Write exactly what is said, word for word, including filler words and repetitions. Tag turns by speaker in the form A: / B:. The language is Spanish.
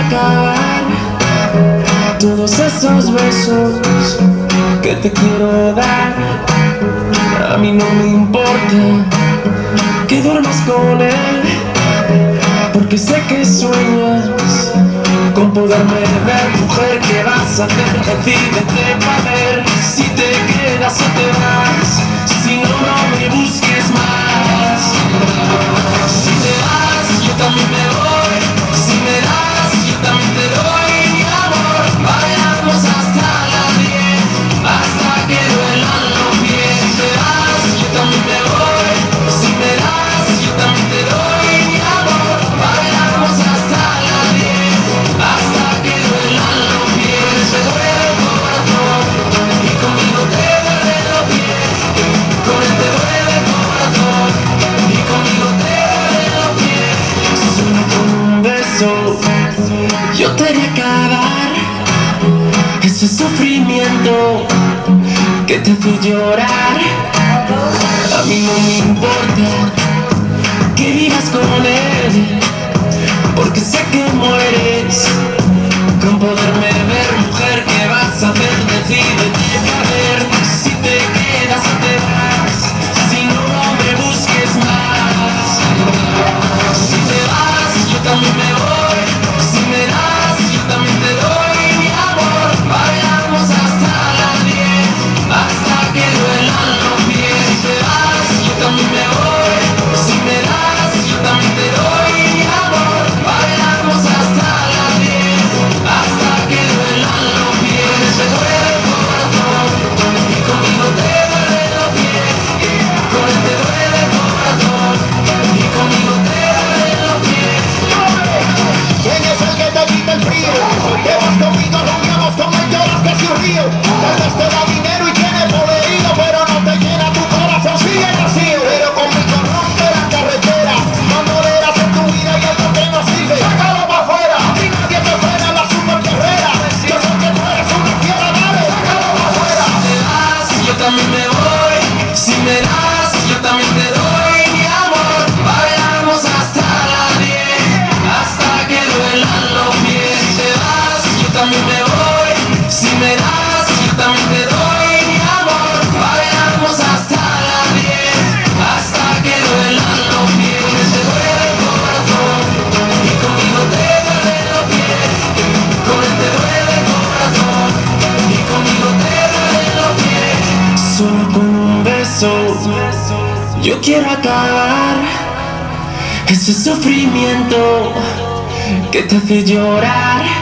A: acabar todos esos besos que te quiero dar. A mí no me importa que duermas con él, porque sé que sueñas con poderme ver. Mujer, ¿qué vas a hacer? Decídete para ver si te quedas o te vas. Si no, no me busques más. Si te vas, yo también me voy. Si me das, yo también te doy mi amor. Bailamos hasta las diez, hasta que duelan los pies. Si te vas, yo también me voy. Si me das, yo también te doy mi amor. Bailamos hasta las diez, hasta que duelan los pies. Te duele el corazón y conmigo te duelen los pies. Con él te duele el corazón y conmigo te duelen los pies. Solo con un beso yo te haré acabar ese sufrimiento que te hace llorar. A mí no me importa que vivas con él, porque sé que mueres con poderme ver. Mujer, ¿qué vas a hacer? Decídete a ver si te quedas o te vas. Si no, no me busques más. Si te vas, yo también me voy. Si me das, yo también te doy mi amor. Bailamos hasta las diez, hasta que duelan los pies. Si te vas, yo también me voy. Si me das, yo también te doy mi amor. Bailamos hasta las diez, hasta que duelan los pies. Te duele el corazón y conmigo te duelen los pies. Con él te duele el corazón y conmigo te duelen los pies.
B: ¿Quién es el que te quita el frío? Te vas conmigo, rompemos con él, lloras casi un río. Tal vez te da dinero y tiene poderío, pero no te llena tu corazón, sigue vacío. Pero conmigo rompe la carretera, no toleras en tu vida y algo que no sirve. Sácalo para afuera, a ti nadie te frena, la super carrera. Yo sé que tú eres una fiera, dale, sácalo para afuera.
A: Si te vas, yo también me voy. Si me das, yo también te doy mi amor. Bailamos hasta las diez, hasta que duelan los pies. Si te vas, yo también me voy. Si me das, yo también te doy mi amor. Bailamos hasta las diez, hasta que duelan los pies. Te duele el corazón y conmigo te duelen los pies. Con él te duele el corazón y conmigo te duelen los pies. Solo con un beso yo quiero acabar ese sufrimiento que te hace llorar.